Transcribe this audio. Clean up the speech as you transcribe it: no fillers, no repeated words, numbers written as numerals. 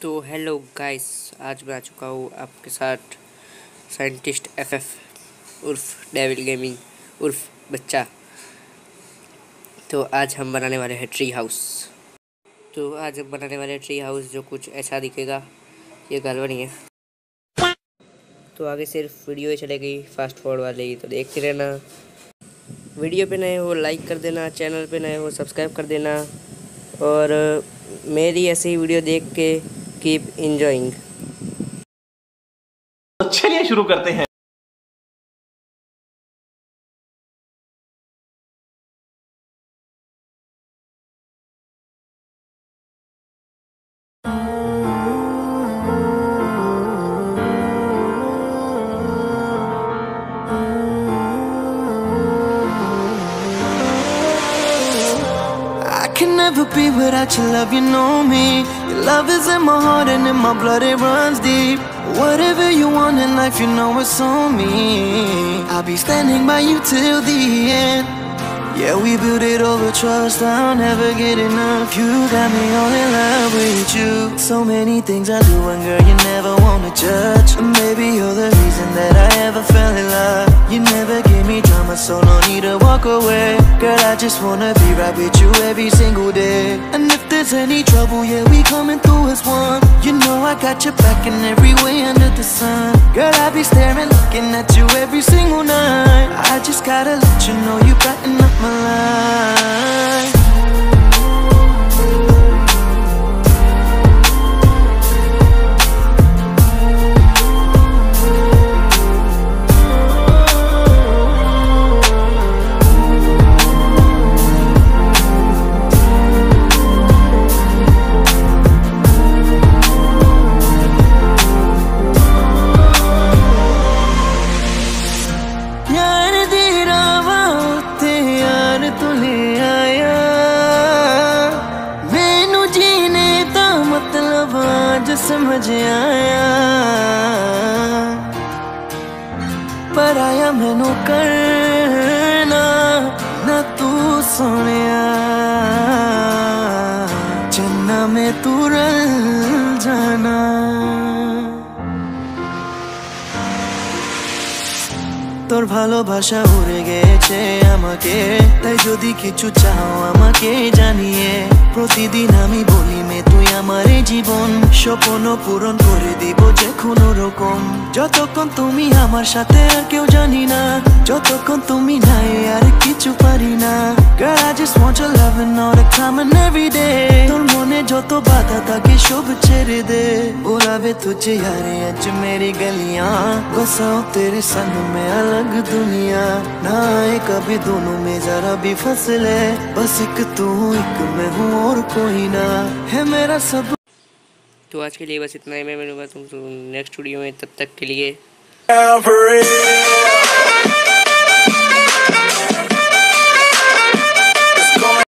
तो hello guys, आज मैं आ चुका हूँ आपके साथ साइंटिस्ट एफएफ उर्फ डेविल गेमिंग उर्फ बच्चा। तो आज हम बनाने वाले हैं ट्री हाउस। जो कुछ ऐसा दिखेगा। ये घर बनी है। तो आगे सिर्फ वीडियो ही चलेगी, फास्ट फॉरवर्ड वाली, तो देखते रहना। वीडियो पे नए हो लाइक कर देना, चैनल पे नए हो सब्सक्राइब कर देना, और मेरी ऐसी वीडियो देख के कीप इंजॉइंग। तो चलिए शुरू करते हैं। I can never be without your love, you know me. Your love is in my heart and in my blood, it runs deep. Whatever you want in life, you know it's on me. I'll be standing by you till the end. Yeah, we built it over trust, I'll never get enough. You got me all in love with you. So many things I do and girl, you never wanna judge. And maybe you're the reason that I ever fell in love. You never gave me drama, so no need to walk away. Girl, I just wanna be right with you every single day. And if there's any trouble, yeah, we coming through as one. You know I got your back in every way under the sun. Girl, I be staring, looking at you every single night. I just gotta let you know you brighten up my life. समझ आया पर आया मैनू करना ना तू सोनिया चन्ना में तू रल जाना তোর ভালোবাসা উড়ে গেছে আমাকে তাই যদি কিছু চাও আমাকে জানিয়ে প্রতিদিন আমি বলি মে তুই আমার জীবন স্বপ্ন পূরণ করে দিব যে কোনো রকম যতক্ষণ তুমি আমার সাথে আর কেউ জানি না যতক্ষণ তুমি নাই আর কিছু পারি না Girl I just want your love and all the time and every day তোর মনে যত বাধা থাকে সব ছেড়ে দে बुलावे तुझे यारे आज मेरी गलियां बसाओ तेरे संग में अलग दुनिया ना आए कभी दोनों में जरा भी फसले बस एक तू एक मैं हूँ और कोई ना है मेरा सब। तो आज के लिए बस इतना ही। मैं मिलूंगा तुमसे नेक्स्ट वीडियो में, तब तक के लिए